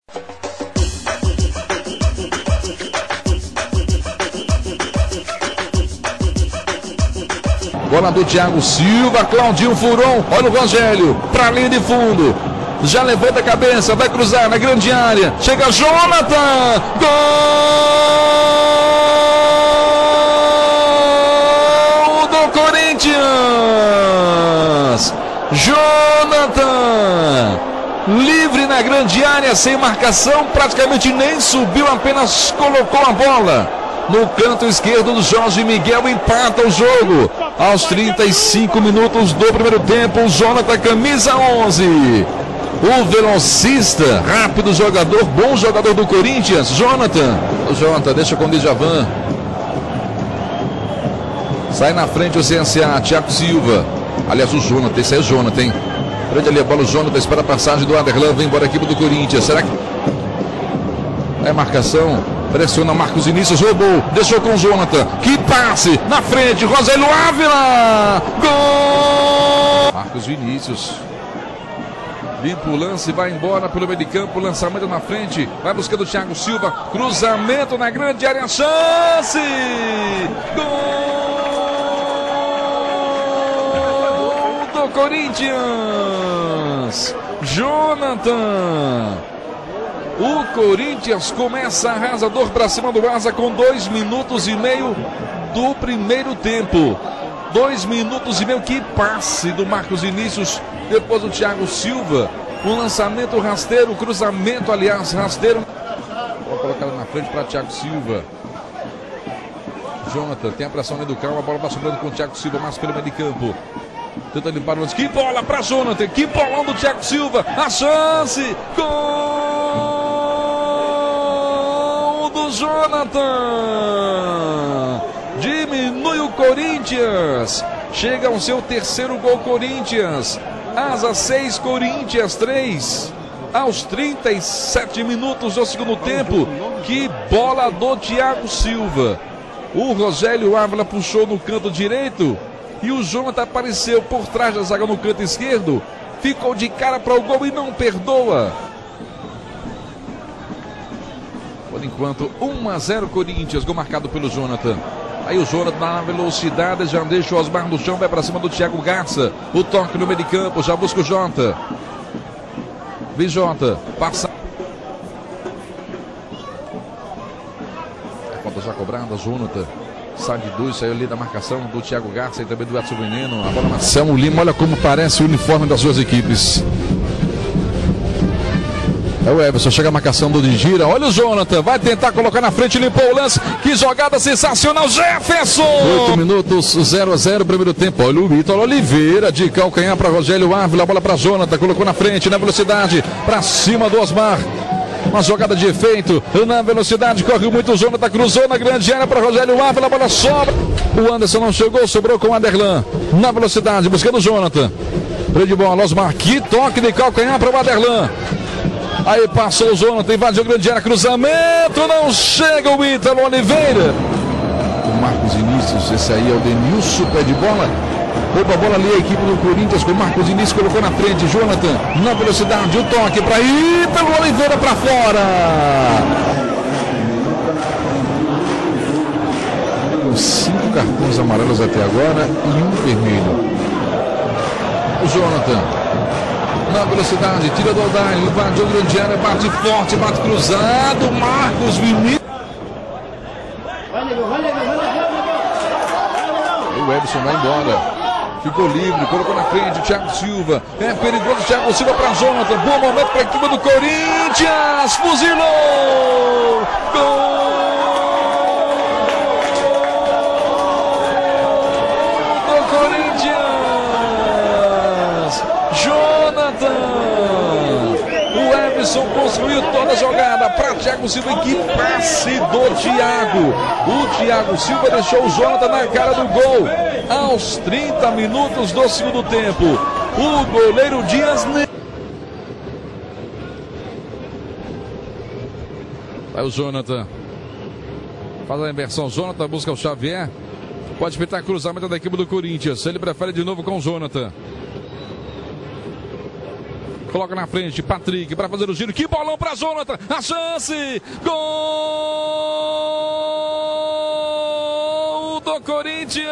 Bola do Thiago Silva, Claudinho Furon, olha o Rogério, pra linha de fundo, já levanta a cabeça, vai cruzar na grande área, chega Jonathan, gol do Corinthians, Jonathan, livre na grande área, sem marcação, praticamente nem subiu, apenas colocou a bola no canto esquerdo do Jorge Miguel, empata o jogo. Aos 35 minutos do primeiro tempo, o Jonathan, camisa 11. O velocista, rápido jogador, bom jogador do Corinthians, Jonathan. O Jonathan deixa com o Djavan. Sai na frente o CSA, Thiago Silva. Aliás, o Jonathan, esse é o Jonathan, hein? Prende ali a bola, o Jonathan espera a passagem do Aderlan, vem embora a equipe do Corinthians. Será que é marcação? Pressiona Marcos Vinícius, roubou, deixou com o Jonathan. Que passe, na frente, Rosélio Ávila. Gol! Marcos Vinícius. Limpa o lance, vai embora pelo meio de campo, lançamento na frente. Vai buscando o Thiago Silva, cruzamento na grande área, chance! Gol do Corinthians! Jonathan! O Corinthians começa arrasador para cima do Asa com 2 minutos e meio do primeiro tempo. 2 minutos e meio, que passe do Marcos Vinícius, depois do Thiago Silva. Um lançamento rasteiro, cruzamento, aliás, rasteiro. Vou colocar na frente para Thiago Silva. Jonathan tem a pressão ali do carro, a bola vai sobrando com o Thiago Silva, mais pelo meio de campo. Tenta limpar o lance. Que bola para Jonathan, que bolão do Thiago Silva. A chance, gol! Jonathan, diminui o Corinthians, chega ao seu terceiro gol Corinthians, Asa 6, Corinthians 3, aos 37 minutos do segundo tempo. Que bola do Thiago Silva, o Rogério Ávila puxou no canto direito e o Jonathan apareceu por trás da zaga no canto esquerdo, ficou de cara para o gol e não perdoa. Por enquanto, 1-0 Corinthians, gol marcado pelo Jonathan. Aí o Jonathan na velocidade, já deixa o Osmar no chão, vai para cima do Thiago Garça. O toque no meio de campo, já busca o Jota. Vem Jota, passa. A falta já cobrada, Jonathan. Sai de 2, saiu ali da marcação do Thiago Garça e também do Edson Veneno. A bola na Samu Lima, olha como parece o uniforme das duas equipes. É o Everson, chega a marcação do Gira. Olha o Jonathan, vai tentar colocar na frente, limpou o lance. Que jogada sensacional, Jefferson! 8 minutos, 0-0, primeiro tempo. Olha o Vitor Oliveira de calcanhar para Rogério Ávila. A bola para Jonathan, colocou na frente, na velocidade, para cima do Osmar. Uma jogada de efeito, na velocidade, corre muito o Jonathan, cruzou na grande área para Rogério Ávila. A bola sobra. O Anderson não chegou, sobrou com o Aderlan. Na velocidade, buscando o Jonathan. Prende bola, Osmar, que toque de calcanhar para o Aderlan. Aí passou o Jonathan, invadiu a grande área, cruzamento, não chega o Ítalo Oliveira. O Marcos Vinícius, esse aí é o Denilson, pé de bola. Rouba a bola ali, a equipe do Corinthians com o Marcos Vinícius, colocou na frente, Jonathan, na velocidade, o toque para Ítalo Oliveira para fora. Com 5 cartões amarelos até agora e 1 vermelho. O Jonathan. Na velocidade, tira do Odair, invadiu a grande área, bate forte, bate cruzado, Marcos Vinícius. O Everson vai embora, ficou livre, colocou na frente, Thiago Silva, é perigoso, Thiago Silva para Jonathan, bom momento para a equipe do Corinthians, fuzilou, gol! O Everson construiu toda a jogada para Thiago Silva, e que passe do Thiago. O Thiago Silva deixou o Jonathan na cara do gol aos 30 minutos do segundo tempo. O goleiro Dias. Vai o Jonathan, faz a inversão, Jonathan busca o Xavier, pode pintar cruzamento da equipe do Corinthians, ele prefere de novo com o Jonathan. Coloca na frente, Patrick para fazer o giro. Que bolão para Jonathan. A chance. Gol do Corinthians.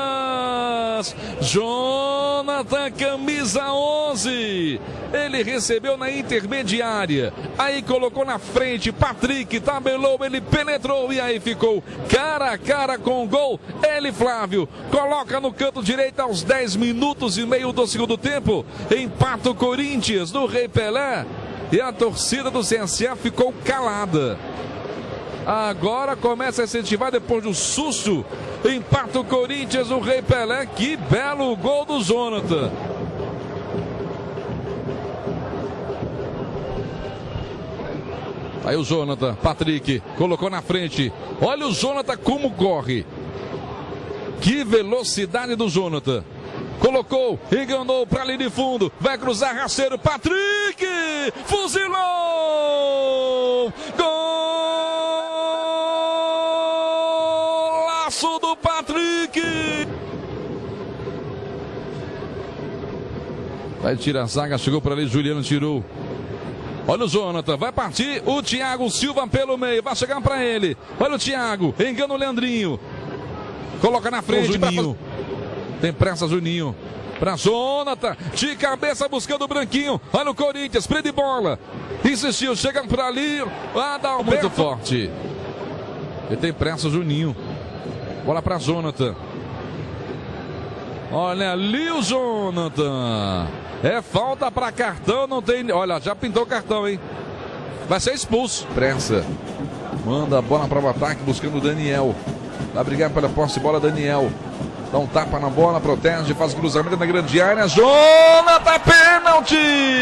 Jonathan, camisa 11. Ele recebeu na intermediária. Aí colocou na frente. Patrick tabelou. Ele penetrou. E aí ficou cara a cara com o gol. Ele, Flávio, coloca no canto direito aos 10 minutos e meio do segundo tempo. Empata o Corinthians do Rei Pelé. E a torcida do CSA ficou calada. Agora começa a incentivar depois do susto. Empata o Corinthians, o Rei Pelé. Que belo gol do Jonathan. Aí o Jonathan, Patrick, colocou na frente. Olha o Jonathan como corre. Que velocidade do Jonathan. Colocou, enganou para ali de fundo. Vai cruzar rasteiro, Patrick! Fuzilou! Golaço do Patrick! Vai tirar a zaga, chegou para ali, Juliano tirou. Olha o Jonathan, vai partir o Thiago Silva pelo meio, vai chegar para ele. Olha o Thiago, engana o Leandrinho. Coloca na frente. Juninho. Tem pressa, Juninho. Para Jonathan, de cabeça buscando o Branquinho. Olha o Corinthians, prende bola. Insistiu, chega para ali. Adalberto. Muito forte. Ele tem pressa, Juninho. Bola para Jonathan. Olha ali o Jonathan. É falta para cartão, não tem... Olha, já pintou o cartão, hein? Vai ser expulso. Pressa. Manda a bola para o ataque, buscando o Daniel. Vai brigar pela posse de bola, Daniel. Dá um tapa na bola, protege, faz cruzamento na grande área. Jonathan, pênalti!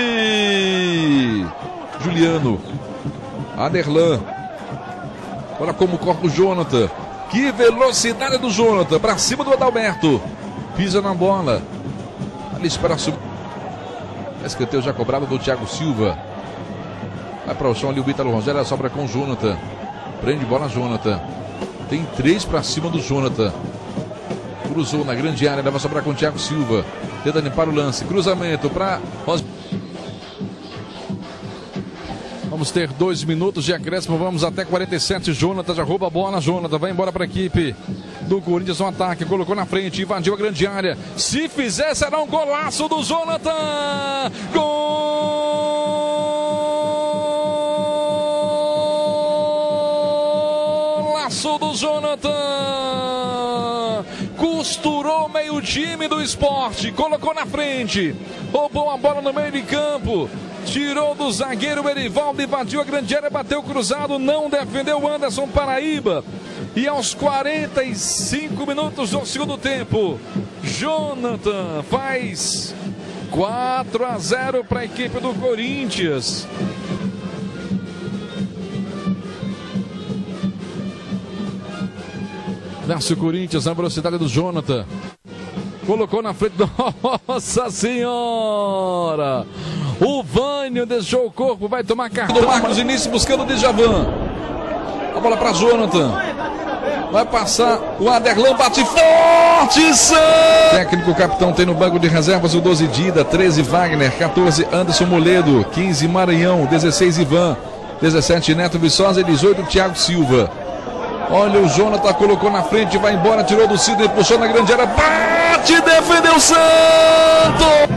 Juliano. Aderlan. Olha como corre o Jonathan. Que velocidade do Jonathan. Para cima do Adalberto. Pisa na bola. Ali espera subir. Escanteio já cobrado do Thiago Silva. Vai para o chão ali o Ítalo Rogério, sobra com o Jonathan. Prende bola, Jonathan. Tem 3 para cima do Jonathan. Cruzou na grande área, leva sobrar com o Thiago Silva. Tenta limpar o lance. Cruzamento para... Vamos ter 2 minutos de acréscimo, vamos até 47. Jonathan já rouba a bola, Jonathan vai embora para a equipe do Corinthians no ataque, colocou na frente, invadiu a grande área. Se fizer, será um golaço do Jonathan. Golaço do Jonathan. Costurou meio time do Sport, colocou na frente, roubou a bola no meio de campo. Tirou do zagueiro Erivaldo, invadiu a grande área, bateu cruzado, não defendeu o Anderson Paraíba. E aos 45 minutos do segundo tempo, Jonathan faz 4-0 para a equipe do Corinthians. Nasce o Corinthians na velocidade do Jonathan. Colocou na frente, nossa senhora! O Vânio deixou o corpo, vai tomar cartão. Marcos Início buscando o Djavan. A bola para Jonathan. Vai passar o Aderlan, bate forte, técnico capitão tem no banco de reservas o 12 Dida, 13 Wagner, 14 Anderson Moledo, 15 Maranhão, 16 Ivan, 17 Neto Viçosa e 18 Thiago Silva. Olha o Jonathan, colocou na frente, vai embora, tirou do Sidney, puxou na grande área, bate, defendeu o Santos!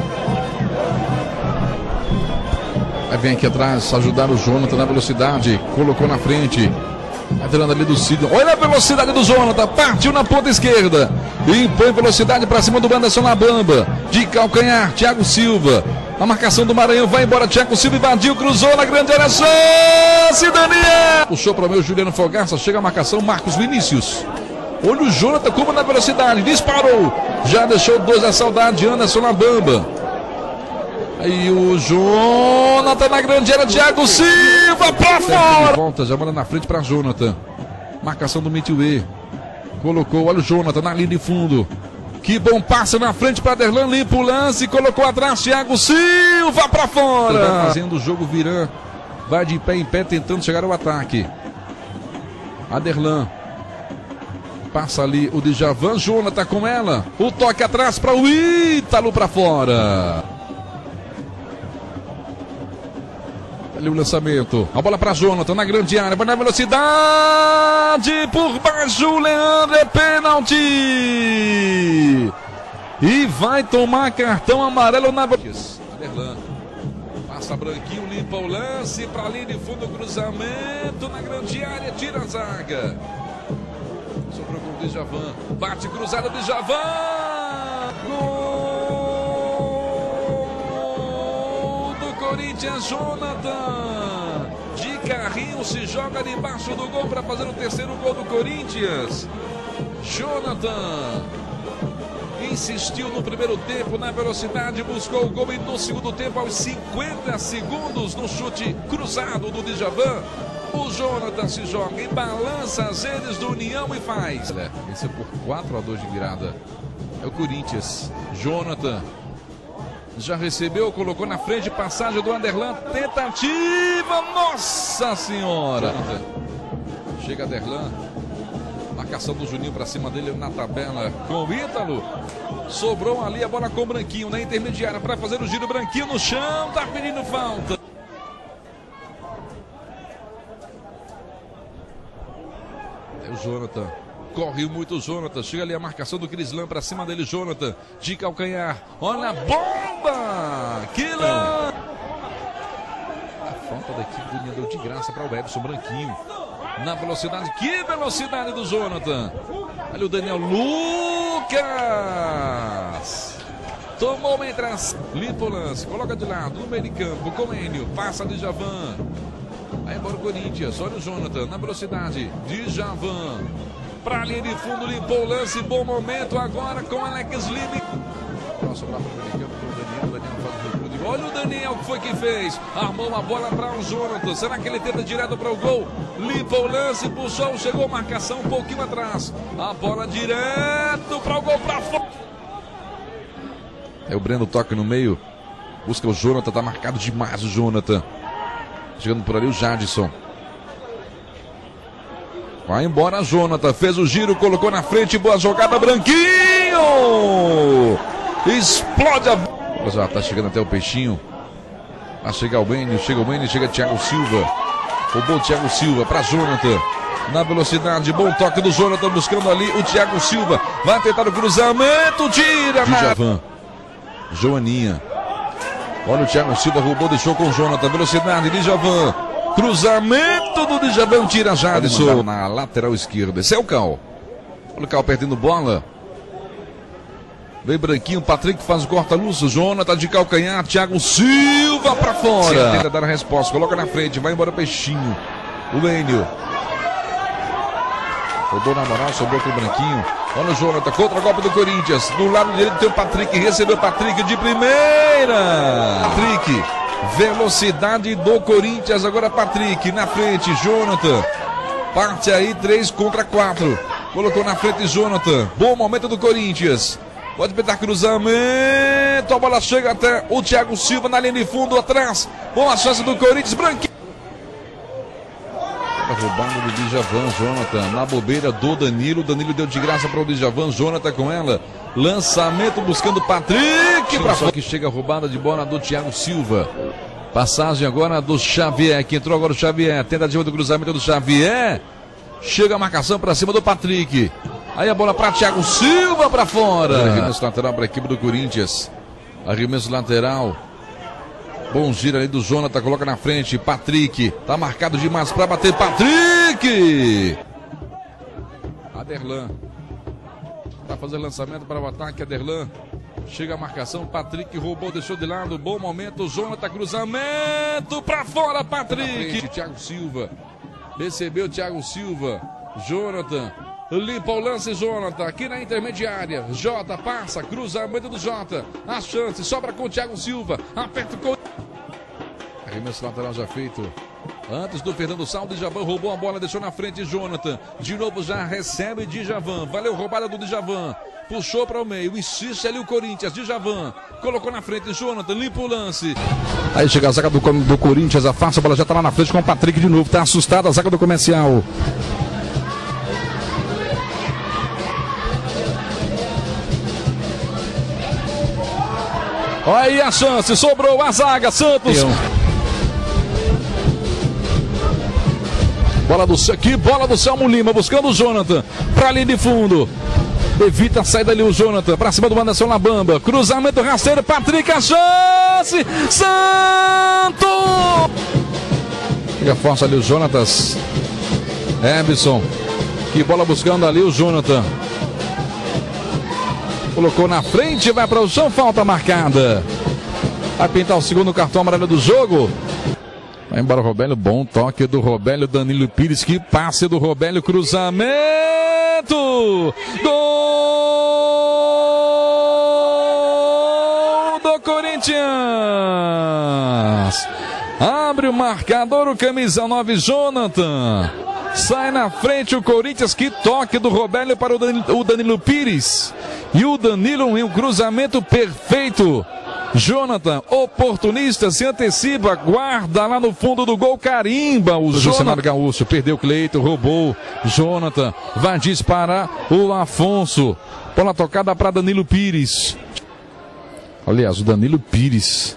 Aí vem aqui atrás, ajudar o Jonathan na velocidade, colocou na frente, entrando ali do Sidney, olha a velocidade do Jonathan, partiu na ponta esquerda, e impõe velocidade para cima do Anderson Labamba, de calcanhar, Thiago Silva, a marcação do Maranhão, vai embora, Thiago Silva invadiu, cruzou na grande área, chance, Daniel! Puxou para o meu Juliano Fogaça, chega a marcação, Marcos Vinícius. Olha o Jonathan como na velocidade, disparou, já deixou 2 a saudade, Anderson Labamba. Aí o Jonathan na grande área, Thiago Silva para fora. Volta, já manda na frente para Jonathan. Marcação do Mitue. Colocou, olha o Jonathan na linha de fundo. Que bom passe na frente para Aderlan, limpa o lance, colocou atrás, Thiago Silva para fora. Vai fazendo o jogo virando, vai de pé em pé tentando chegar ao ataque. Aderlan. Passa ali o Djavan, Jonathan com ela. O toque atrás para o Ítalo para fora. Ali o lançamento. A bola para Jonathan na grande área. Vai na velocidade. Por baixo o Leandro. É pênalti. E vai tomar cartão amarelo na... Aderlan. Passa branquinho, limpa o lance. Para linha de fundo, cruzamento. Na grande área. Tira a zaga. Sobrou com o Djavan. Bate cruzada de Djavan. Gol do Corinthians, Jonathan. De carrinho se joga debaixo do gol para fazer o terceiro gol do Corinthians. Jonathan insistiu no primeiro tempo na velocidade, buscou o gol e no segundo tempo aos 50 segundos no chute cruzado do Djavan. O Jonathan se joga e balança as redes do União e faz. Venceu por 4-2 de virada. É o Corinthians. Jonathan já recebeu, colocou na frente, passagem do Aderlan. Tentativa, nossa senhora! Jonathan. Chega Aderlan. Marcação do Juninho para cima dele na tabela com o Ítalo. Sobrou ali a bola com o Branquinho na intermediária para fazer o giro. Branquinho no chão, tá pedindo falta. O Jonathan, corre muito o Jonathan, chega ali a marcação do Crislan para cima dele, Jonathan, de calcanhar, olha a bomba, Quila! A falta da equipe do União deu de graça para o Edson Branquinho, na velocidade, que velocidade do Jonathan, olha o Daniel Lucas, tomou uma entrada, limpa o lance, coloca de lado, no meio de campo, com o Enio, passa de Djavan. Vai embora o Corinthians, olha o Jonathan na velocidade, Djavan para a linha de fundo, limpou o lance, bom momento agora com Alex Lima. Olha o Daniel que foi que fez, armou a bola para o Jonathan, será que ele tenta direto para o gol? Limpa o lance, puxou, chegou marcação um pouquinho atrás, a bola direto para o gol, para fora. É o Breno, toque no meio, busca o Jonathan, tá marcado demais o Jonathan. Chegando por ali o Jadson. Vai embora Jonathan. Fez o giro, colocou na frente. Boa jogada, Branquinho. Explode a... Já tá chegando até o Peixinho. Vai chegar o Enio. Chega o Enio, chega Thiago Silva. Roubou o Thiago Silva para Jonathan. Na velocidade, bom toque do Jonathan. Buscando ali o Thiago Silva. Vai tentar o cruzamento. Tira. Djavan. Joaninha. Olha o Thiago Silva, roubou, deixou com o Jonathan. Velocidade, Djavan. Cruzamento do Djavan, tira Jadson. Na lateral esquerda. Esse é o Cal. Olha o Cal perdendo bola. Vem Branquinho, Patrick faz o corta-luz. Jonathan de calcanhar, Thiago Silva pra fora. Tenta dar a resposta, coloca na frente, vai embora Peixinho. O Enio. Roubou na moral, sobrou com o Branquinho. Olha o Jonathan, contra-golpe do Corinthians. Do lado direito tem o Patrick, recebeu o Patrick de primeira. Patrick, velocidade do Corinthians. Agora Patrick, na frente, Jonathan. Parte aí, 3 contra 4. Colocou na frente Jonathan. Bom momento do Corinthians. Pode tentar cruzamento. A bola chega até o Thiago Silva na linha de fundo atrás. Boa chance do Corinthians, Branquinho. Roubando do Djavan, Jonathan, na bobeira do Danilo. Danilo deu de graça para o Djavan, Jonathan com ela. Lançamento buscando Patrick. Só que chega a roubada de bola do Thiago Silva. Passagem agora do Xavier, que entrou agora o Xavier. Tentativa do cruzamento do Xavier. Chega a marcação para cima do Patrick. Aí a bola para Thiago Silva para fora. Arremesso lateral para a equipe do Corinthians. Arremesso lateral. Bom giro ali do Jonathan, coloca na frente, Patrick, tá marcado demais para bater, Patrick! Aderlan, tá fazendo lançamento para o ataque, Aderlan, chega a marcação, Patrick roubou, deixou de lado, bom momento, Jonathan, cruzamento para fora, Patrick! Frente, Thiago Silva, recebeu Thiago Silva, Jonathan, limpa o lance, Jonathan, aqui na intermediária, Jota passa, cruzamento do Jota, a chance, sobra com o Thiago Silva, aperta o... Arremesso lateral já feito. Antes do Fernando Sal, Djavan roubou a bola, deixou na frente Jonathan. De novo já recebe Djavan. Valeu, roubada do Djavan. Puxou para o meio, insiste ali o Corinthians. Djavan colocou na frente Jonathan, limpa o lance. Aí chega a zaga do Corinthians, afasta, a bola já tá lá na frente com o Patrick de novo. Tá assustado a zaga do Comercial. Olha aí a chance, sobrou a zaga, Santos. Que bola do Selmo Lima, buscando o Jonathan. Pra linha de fundo. Evita a saída ali o Jonathan. Pra cima do Anderson Labamba. Cruzamento rasteiro. Patrick, a chance. Santos! Fica forte ali o Jonatas. Ebson. Que bola buscando ali o Jonathan. Colocou na frente, vai para o chão, falta marcada. Vai pintar o segundo cartão amarelo do jogo. Vai embora o Robélio, bom toque do Robélio, Danilo Pires, que passe do Robélio, cruzamento. Gol do Corinthians. Abre o marcador, o camisa 9, Jonathan. Sai na frente o Corinthians, que toque do Robélio para o Danilo Pires. E o Danilo em um cruzamento perfeito. Jonathan, oportunista, se antecipa, guarda lá no fundo do gol, carimba o Jonathan Gaúcho, perdeu o Cleiton, roubou. Jonathan vai disparar o Afonso. Bola tocada para Danilo Pires. Aliás, o Danilo Pires.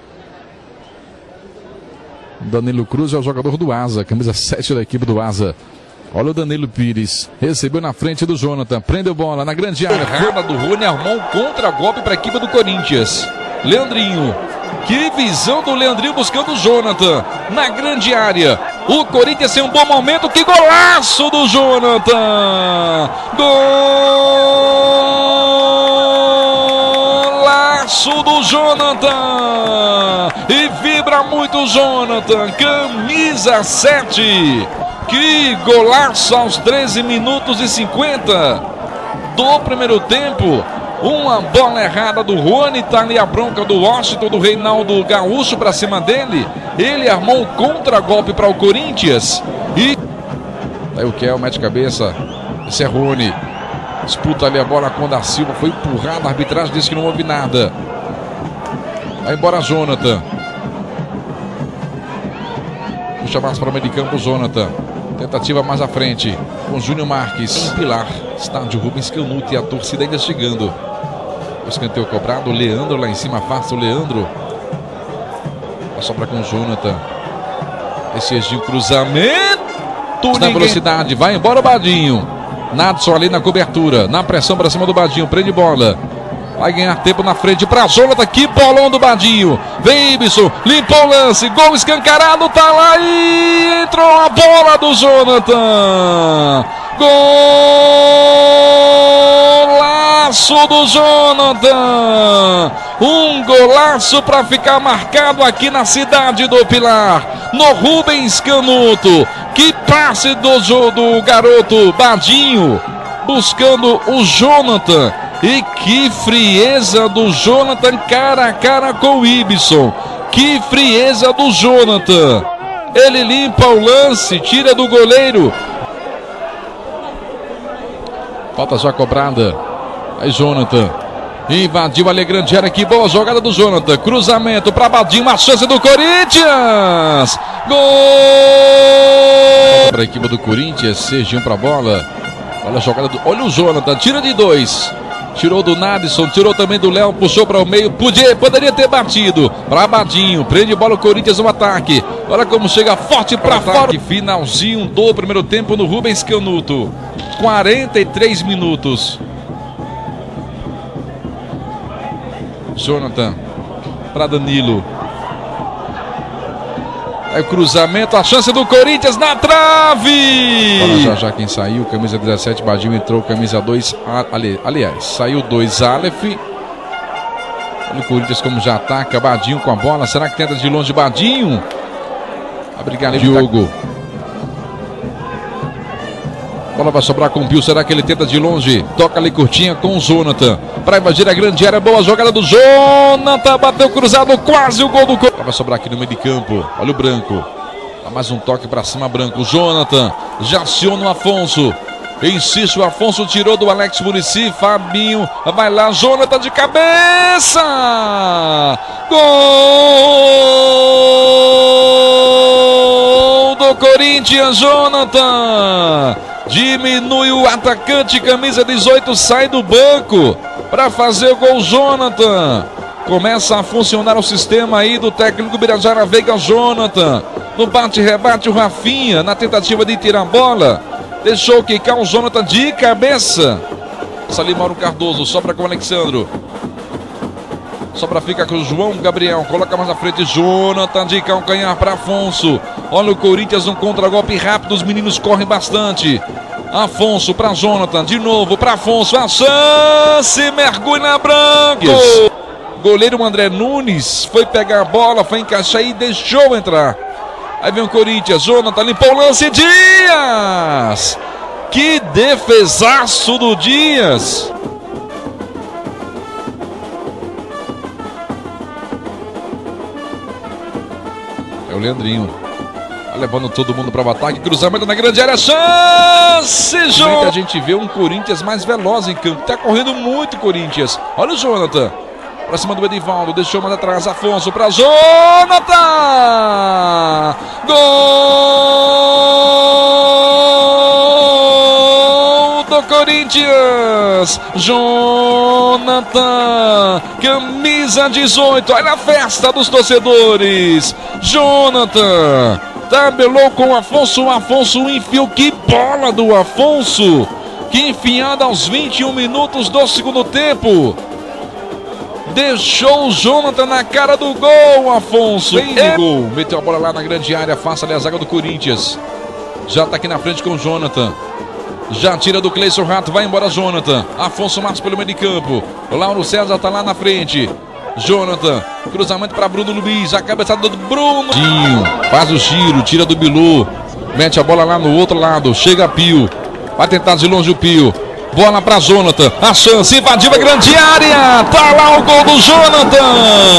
Danilo Cruz é o jogador do Asa, camisa 7 da equipe do Asa. Olha o Danilo Pires, recebeu na frente do Jonathan, prendeu bola na grande área. Errada do Rony, armou um contra-golpe para a equipe do Corinthians. Leandrinho, que visão do Leandrinho buscando o Jonathan na grande área. O Corinthians tem um bom momento, que golaço do Jonathan! Golaço do Jonathan! E vibra muito o Jonathan, camisa 7. Que golaço aos 13 minutos e 50 do primeiro tempo. Uma bola errada do Rony, tá ali a bronca do Washington, do Reinaldo Gaúcho para cima dele. Ele armou um contra-golpe para o Corinthians. E aí o Kel mete cabeça. Esse é Rony. Disputa ali a bola com o da Silva. Foi empurrado, a arbitragem disse que não houve nada. Vai embora Jonathan. Puxa mais para o meio de campo, Jonathan. Tentativa mais à frente com Júnior Marques. Pilar, estádio Rubens Canuto e a torcida ainda chegando. O escanteio cobrado, o Leandro lá em cima, afasta o Leandro. A sobra com o Jonathan. Esse é de cruzamento. Na velocidade, vai embora o Badinho. Nadson ali na cobertura, na pressão para cima do Badinho, prende bola. Vai ganhar tempo na frente para Jonathan. Que bolão do Badinho. Vem Ibson, limpou o lance. Gol escancarado, tá lá e entrou a bola do Jonathan. Golaço do Jonathan. Um golaço para ficar marcado aqui na cidade do Pilar. No Rubens Canuto. Que passe do garoto Badinho. Buscando o Jonathan. E que frieza do Jonathan cara a cara com o Ibson. Que frieza do Jonathan. Ele limpa o lance, tira do goleiro. Falta já cobrada. Aí Jonathan. Invadiu a grande área. Que boa jogada do Jonathan. Cruzamento para Badinho. Uma chance do Corinthians. Gol! Para a equipe do Corinthians. Serginho para a bola. Olha a jogada do... Olha o Jonathan. Tira de 2. Tirou do Nadson, tirou também do Léo, puxou para o meio, poderia ter batido para Badinho, prende bola o Corinthians no ataque. Olha como chega forte para fora. Finalzinho do primeiro tempo no Rubens Canuto. 43 minutos. Jonathan para Danilo. Aí o cruzamento, a chance do Corinthians na trave. Olha já quem saiu, camisa 17, Badinho entrou, camisa 2, aliás, saiu 2, Aleph. Olha o Corinthians como já ataca, Badinho com a bola, será que tenta de longe Badinho? A brigar ali, Diogo. Bola vai sobrar com o Pio, será que ele tenta de longe? Toca ali curtinha com o Jonathan. Para invadir a grande área, boa jogada do Jonathan. Bateu cruzado, quase o gol do Corinthians. Vai sobrar aqui no meio de campo, olha o Branco. Dá mais um toque para cima, Branco. Jonathan, já aciona o Afonso. Insiste, o Afonso tirou do Alex Muricy. Fabinho, vai lá, Jonathan de cabeça. Gol do Corinthians, Jonathan. Diminui o atacante, camisa 18, sai do banco para fazer o gol, Jonathan. Começa a funcionar o sistema aí do técnico Birajara Veiga, Jonathan. No bate-rebate, o Rafinha, na tentativa de tirar a bola, deixou quicar o Jonathan de cabeça. Ali Mauro Cardoso, sobra com o Alexandro. Sobra fica com o João Gabriel, coloca mais na frente, Jonathan de calcanhar para Afonso. Olha o Corinthians no contra-golpe rápido, os meninos correm bastante. Afonso para Jonathan, de novo para Afonso, a chance, mergulha Branco. Goleiro André Nunes foi pegar a bola, foi encaixar e deixou entrar. Aí vem o Corinthians, Jonathan limpou o lance, Dias! Que defesaço do Dias! É o Leandrinho. Tá levando todo mundo para o ataque, cruzamento na grande área, chance, Jonathan! A gente vê um Corinthians mais veloz em campo, tá correndo muito Corinthians. Olha o Jonathan. Pra cima do Edivaldo, deixou mais atrás, Afonso pra Jonathan! Gol do Corinthians! Jonathan, camisa 18, olha a festa dos torcedores! Jonathan, tabelou com o Afonso, Afonso enfiou, que bola do Afonso! Que enfiada aos 21 minutos do segundo tempo! Deixou o Jonathan na cara do gol, Afonso. Gol. Meteu a bola lá na grande área, afasta ali a zaga do Corinthians. Já tá aqui na frente com o Jonathan. Já tira do Cleison Rato, vai embora Jonathan. Afonso Marcos pelo meio de campo. O Lauro César tá lá na frente. Jonathan, cruzamento para Bruno Luiz, a cabeçada do Bruno. Faz o giro, tira do Bilu. Mete a bola lá no outro lado, chega a Pio. Vai tentar de longe o Pio. Bola para Jonathan, a chance, invadiu a grande área, tá lá o gol do Jonathan,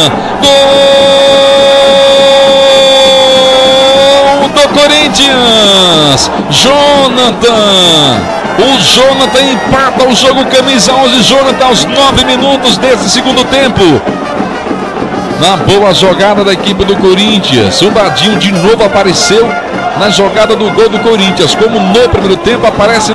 gol do Corinthians, Jonathan, o Jonathan empata o jogo, camisa 11, Jonathan aos 9 minutos desse segundo tempo, na boa jogada da equipe do Corinthians, o Badinho de novo apareceu na jogada do gol do Corinthians, como no primeiro tempo aparece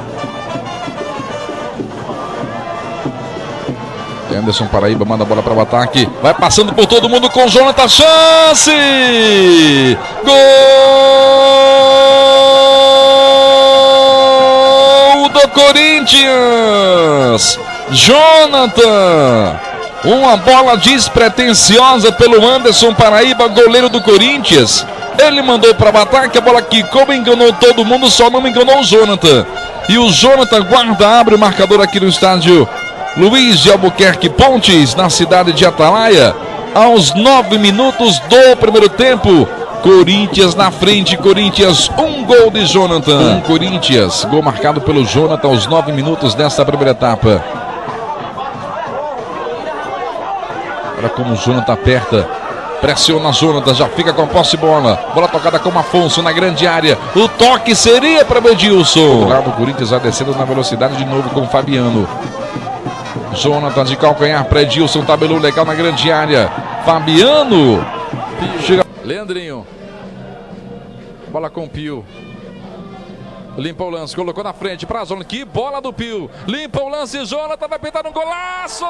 Anderson Paraíba, manda a bola para o ataque, vai passando por todo mundo com Jonathan, chance! Gol do Corinthians! Jonathan! Uma bola despretensiosa pelo Anderson Paraíba, goleiro do Corinthians. Ele mandou para o ataque, a bola quicou, enganou todo mundo, só não enganou o Jonathan. E o Jonathan guarda, abre o marcador aqui no estádio Luiz de Albuquerque Pontes, na cidade de Atalaia, aos 9 minutos do primeiro tempo. Corinthians na frente, Corinthians, um gol de Jonathan. Corinthians, gol marcado pelo Jonathan aos 9 minutos desta primeira etapa. Olha como o Jonathan aperta, pressiona Jonathan, já fica com a posse de bola. Bola tocada com o Afonso na grande área. O toque seria para o Edilson. Do lado do Corinthians vai descendo na velocidade de novo com o Fabiano. Jonathan de calcanhar para Edilson, tabelou legal na grande área. Fabiano. Chega. Leandrinho. Bola com o Pio. Limpa o lance, colocou na frente para a zona. Que bola do Pio. Limpa o lance, Jonathan vai pintar um golaço.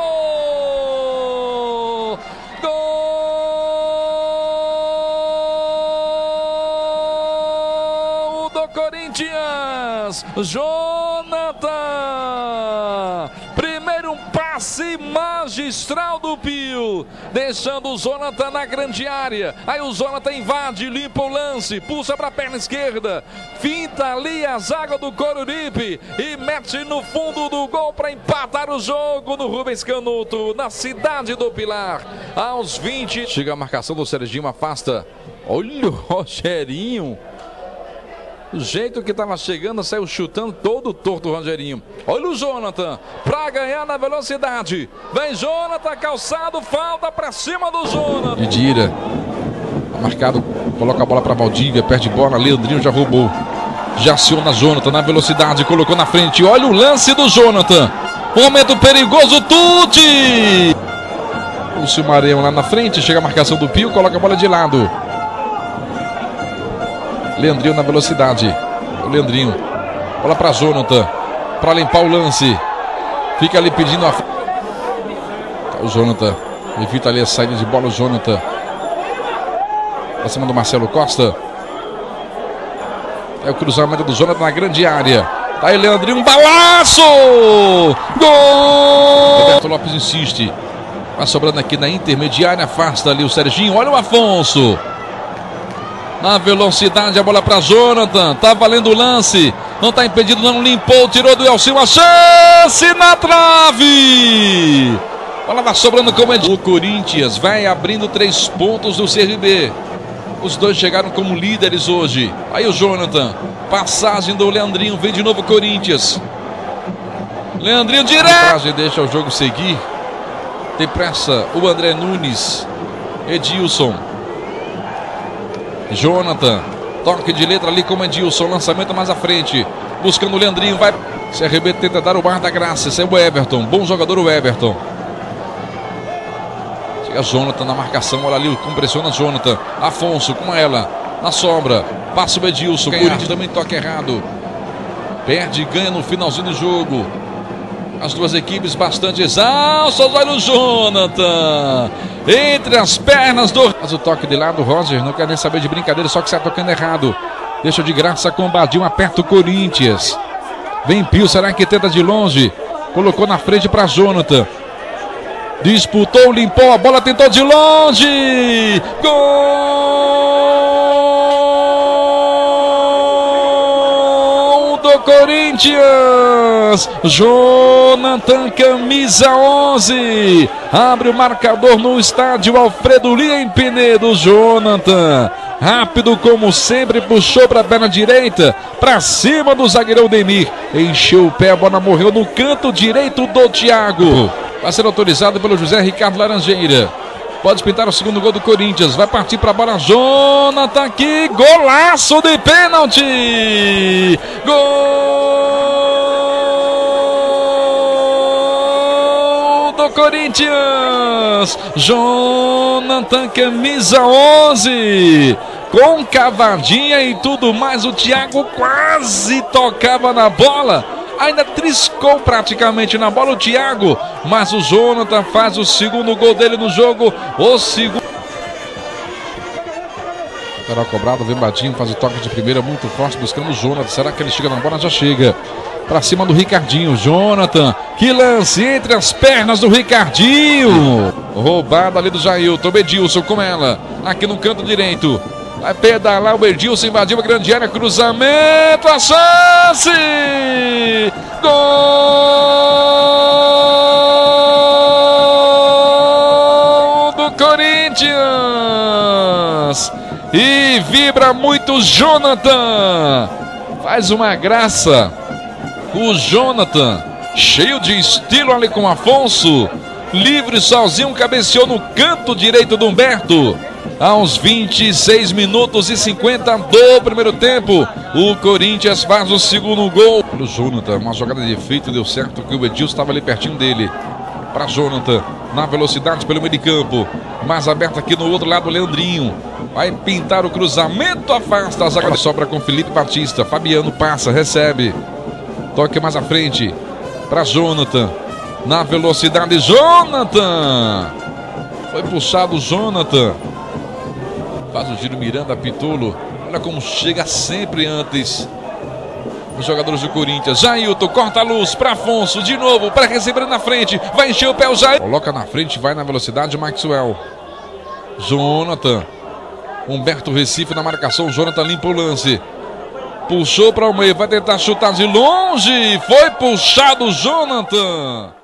Gol do Corinthians. Jonathan. Primeiro passe magistral do Pio, deixando o Jonathan na grande área. Aí o Jonathan invade, limpa o lance, puxa para a perna esquerda, finta ali a zaga do Coruripe e mete no fundo do gol para empatar o jogo no Rubens Canuto, na cidade do Pilar. Aos 20. Chega a marcação do Serginho, afasta. Olha o Rogerinho. O jeito que estava chegando, saiu chutando todo torto o Rogerinho. Olha o Jonathan, para ganhar na velocidade. Vem Jonathan, calçado, falta para cima do Jonathan. Didira, marcado, coloca a bola para Valdívia, perde bola, Leandrinho já roubou. Já aciona Jonathan na velocidade, colocou na frente. Olha o lance do Jonathan. Momento perigoso, Tuti. O Silmareão lá na frente, chega a marcação do Pio, coloca a bola de lado. Leandrinho na velocidade. O Leandrinho. Bola para Jonathan. Para limpar o lance. Fica ali pedindo a... O Jonathan. Evita ali a saída de bola. O Jonathan. Pra cima do Marcelo Costa. É o cruzamento do Jonathan na grande área. Tá aí Leandrinho, um balaço! Gol! Roberto Lopes insiste. Vai sobrando aqui na intermediária, afasta ali o Serginho. Olha o Afonso. Na velocidade, a bola para Jonathan. Tá valendo o lance. Não tá impedido, não limpou, tirou do Elcinho. A chance na trave. A bola vai sobrando como é de... O Corinthians vai abrindo 3 pontos do CRB. Os dois chegaram como líderes hoje. Aí o Jonathan. Passagem do Leandrinho. Vem de novo o Corinthians. Leandrinho direto. Deixa o jogo seguir. Tem pressa o André Nunes. Edilson. Jonathan. Toque de letra ali como Edilson. Lançamento mais à frente. Buscando o Leandrinho. Vai. CRB tenta dar o bar da graça. Esse é o Everton. Bom jogador o Everton. Jonathan na marcação, olha ali, compressiona Jonathan. Afonso com ela, na sombra. Passa o Edilson, o Corinthians também toca errado. Perde e ganha no finalzinho do jogo. As duas equipes bastante exaustas. Olha o Jonathan. Entre as pernas do... Faz o toque de lado, o Roger não quer nem saber de brincadeira, só que sai tocando errado. Deixa de graça com o Badinho, aperta o Corinthians. Vem Pio, será que tenta de longe? Colocou na frente para Jonathan. Disputou, limpou a bola, tentou de longe. Gol do Corinthians. Jonathan, camisa 11. Abre o marcador no estádio Alfredo Lia em Penedo. Jonathan, rápido como sempre, puxou para a perna direita. Para cima do zagueirão Demir. Encheu o pé, a bola morreu no canto direito do Thiago. Vai ser autorizado pelo José Ricardo Laranjeira. Pode pintar o segundo gol do Corinthians. Vai partir para a bola. Jonathan aqui. Golaço de pênalti. Gol do Corinthians. Jonathan, camisa 11. Com cavadinha e tudo mais. O Thiago quase tocava na bola. Ainda triscou praticamente na bola o Thiago, mas o Jonathan faz o segundo gol dele no jogo. O segundo. Será cobrado, vem Badinho, faz o toque de primeira muito forte, buscando o Jonathan. Será que ele chega na bola? Já chega. Pra cima do Ricardinho. Jonathan, que lance entre as pernas do Ricardinho. Roubada ali do Jailton. Edilson com ela, aqui no canto direito. Vai pedalar o Edilson, invadiu a grande área, cruzamento, a chance! Gol do Corinthians! E vibra muito Jonathan! Faz uma graça. O Jonathan, cheio de estilo ali com o Afonso. Livre, sozinho, cabeceou no canto direito do Humberto. Aos 26 minutos e 50 do primeiro tempo, o Corinthians faz o segundo gol. O Jonathan, uma jogada de efeito, deu certo que o Edilson estava ali pertinho dele. Para Jonathan, na velocidade pelo meio de campo. Mais aberto aqui no outro lado, Leandrinho. Vai pintar o cruzamento, afasta a zaga. Sobra com Felipe Batista. Fabiano passa, recebe. Toque mais à frente para Jonathan. Na velocidade, Jonathan. Foi puxado o Jonathan. Faz o giro Miranda, Pitolo. Olha como chega sempre antes os jogadores do Corinthians. Jailton corta a luz para Afonso. De novo para receber na frente. Vai encher o pé o Jair. Coloca na frente, vai na velocidade o Maxwell. Jonathan. Humberto Recife na marcação. Jonathan limpa o lance. Puxou para o meio. Vai tentar chutar de longe. Foi puxado o Jonathan.